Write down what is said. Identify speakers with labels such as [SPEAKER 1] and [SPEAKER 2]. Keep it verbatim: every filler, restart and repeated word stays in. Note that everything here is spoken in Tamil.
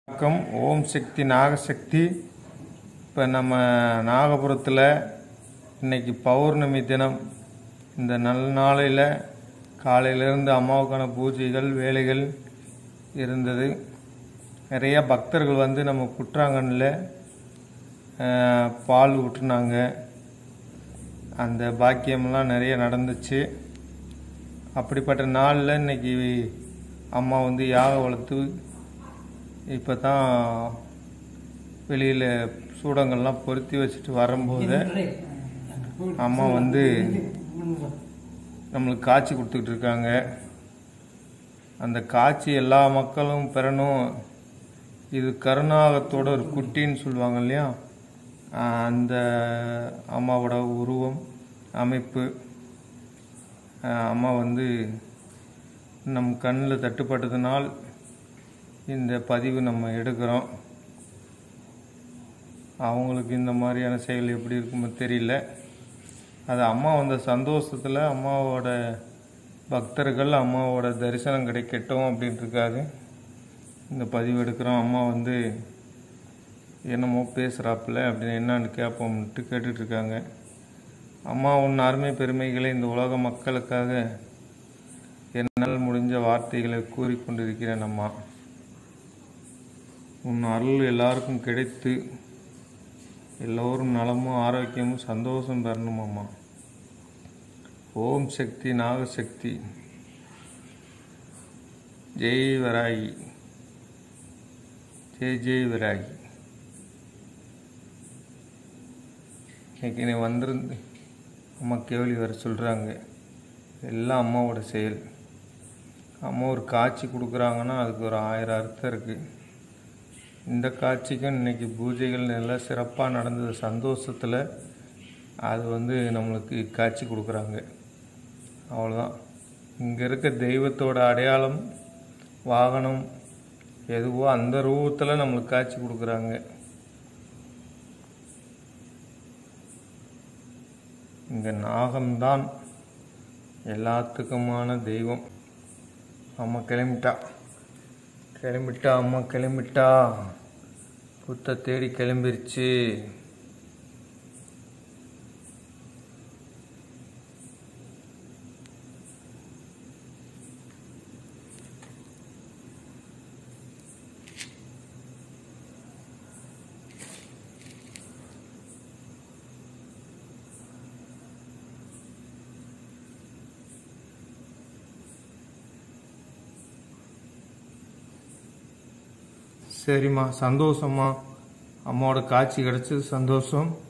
[SPEAKER 1] வணக்கம். ஓம் சக்தி நாகசக்தி. இப்போ நம்ம நாகபுரத்தில் இன்னைக்கு பௌர்ணமி தினம். இந்த நல்ல நாளையில் காலையிலேருந்து அம்மாவுக்கான பூஜைகள் வேலைகள் இருந்தது. நிறைய பக்தர்கள் வந்து நம்ம குற்றாங்கனில் பால் ஊற்றுனாங்க. அந்த பாக்கியமெல்லாம் நிறைய நடந்துச்சு. அப்படிப்பட்ட நாளில் இன்னைக்கு அம்மா வந்து யாக வளர்த்து இப்போ தான் வெளியில் சூடங்கள்லாம் பொருத்தி வச்சுட்டு வரும்போது அம்மா வந்து நம்மளுக்கு காட்சி கொடுத்துக்கிட்டு இருக்காங்க. அந்த காட்சி எல்லா மக்களும் பெறணும். இது கருணாகத்தோட ஒரு குட்டின்னு சொல்லுவாங்க இல்லையா, அந்த அம்மாவோட உருவம் அமைப்பு. அம்மா வந்து நம் கண்ணில் தட்டுப்பட்டதுனால் இந்த பதிவு நம்ம எடுக்கிறோம். அவங்களுக்கு இந்த மாதிரியான செயல் எப்படி இருக்குமோ தெரியல. அது அம்மா வந்த சந்தோஷத்தில் அம்மாவோட பக்தர்கள் அம்மாவோட தரிசனம் கிடைக்கட்டும் அப்படின்ட்டுருக்காங்க இந்த பதிவு எடுக்கிறோம். அம்மா வந்து என்னமோ பேசுகிறாப்புல அப்படின்னு என்னான்னு கேட்போம்ட்டு கேட்டுட்ருக்காங்க. அம்மா உன் அருமை பெருமைகளை இந்த உலக மக்களுக்காக என்னால் முடிஞ்ச வார்த்தைகளை கூறிக்கொண்டிருக்கிறேன். அம்மா, உன் அருள் எல்லாருக்கும் கிடைத்து எல்லோரும் நலமும் ஆரோக்கியமும் சந்தோஷம் பெறணும். அம்மா, ஓம் சக்தி நாகசக்தி. ஜெய் வராகி, ஜெய் ஜெய் வராகி. இன்னைக்கு நீ வந்திருந்து அம்மா கேள்வி வர சொல்கிறாங்க. எல்லாம் அம்மாவோட செயல். அம்மா ஒரு காட்சி கொடுக்குறாங்கன்னா அதுக்கு ஒரு ஆயிரம் அர்த்தம் இருக்குது. இந்த காட்சிக்கும் இன்றைக்கி பூஜைகள் நல்லா சிறப்பாக நடந்தது சந்தோஷத்தில். அது வந்து நம்மளுக்கு காட்சி கொடுக்குறாங்க. அவ்வளோதான். இங்கே இருக்க தெய்வத்தோட அடையாளம் வாகனம் எதுவோ அந்த ரூபத்தில் நம்மளுக்கு காட்சி கொடுக்குறாங்க. இங்கே நாகம்தான் எல்லாத்துக்குமான தெய்வம். அம்மா கிளம்பிட்டா கிளம்பிட்டா அம்மா கிளம்பிட்டா புத்த தேடி கிளம்பிருச்சு. சரிம்மா, சந்தோஷம்மா. அம்மாவோட காட்சி கிடச்சது சந்தோஷம்.